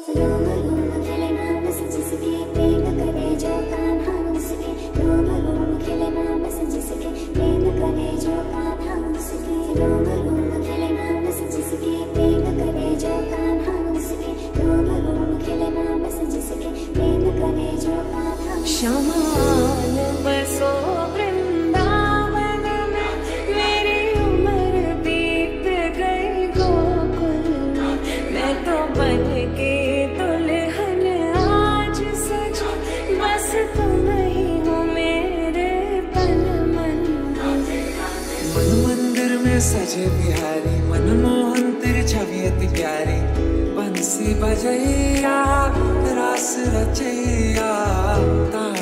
रोम रोम खिले नाम सजिसके प्रेम करे जो कान्हा मुझसे रोम रोम खिले नाम सजिसके प्रेम करे जो कान्हा मुझसे रोम रोम खिले नाम सजिसके प्रेम करे जो कान्हा मुझसे रोम रोम खिले नाम सजिसके प्रेम करे जो कान्हा शमान बसो वृंदावन में मेरी उम्र बीत गई गोकुल में मैं तो बन के दुल्हन आज सजी बस तुम ही हो मेरे पल मंदिर में सजे बिहारी मनमोहन तेरी छवि अति प्यारी बंसी बजैया रास रचैया